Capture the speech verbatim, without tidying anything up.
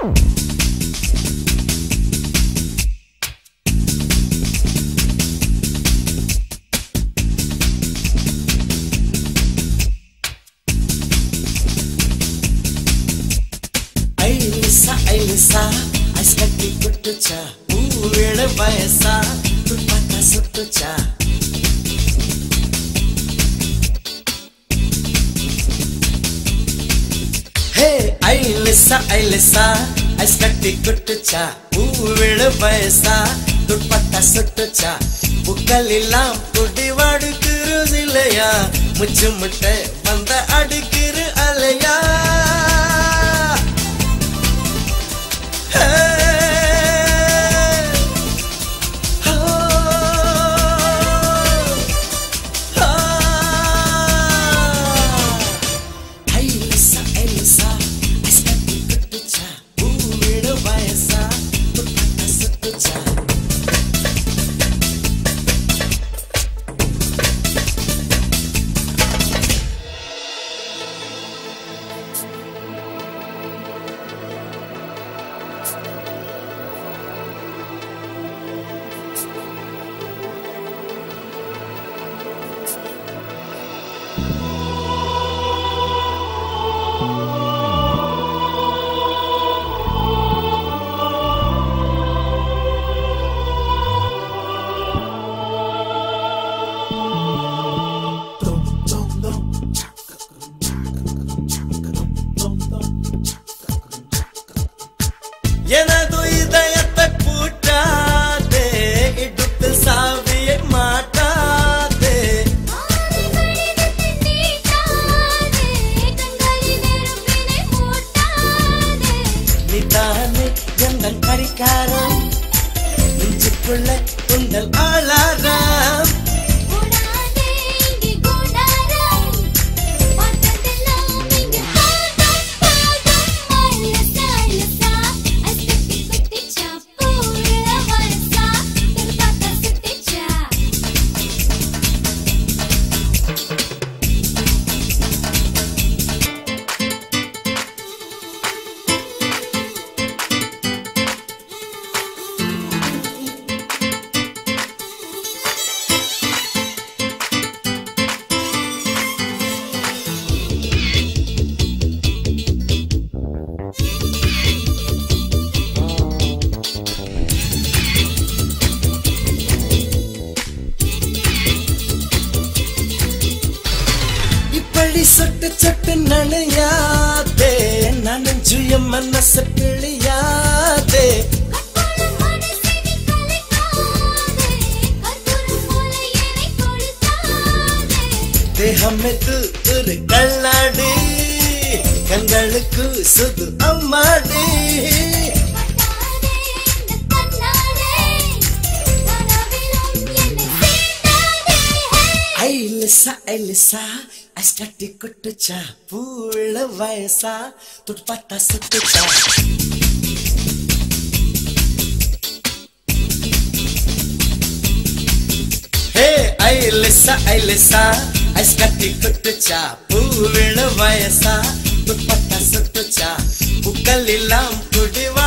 Ailisa, Ailisa, ice katti kuttucha, poovila vayasa, turpata suttucha. Hey, Ailisa, Ailisa, ice katti kuttucha, poovila vayasa, turpata suttucha. Pukkalillam kudi vadukuru silaya, muchu mutte vanda adukuru alaya. எனது இதயத்தை பூட்டாதே, இடுப்பில் சாவியை மாட்டாதே. நீதானே எங்கள் கரிகாரம், நெஞ்சுக்குள்ள உங்கள் ஆளாரம். சொட்டு சொட்டு நனையாதே, நனைஞ்சு என் மனச பிழியாதே. தேகமே தூரு கல்லாடி, கண்களுக்கு சுது அம்மாடி. ஐலிசா, ஐலிசா, ice katti kuttucha, poovila vayasa, turpata suttucha. Hey, Ailisa, Ailisa, ice katti kuttucha, poovila vayasa, turpata suttucha. Pukkalillam kudi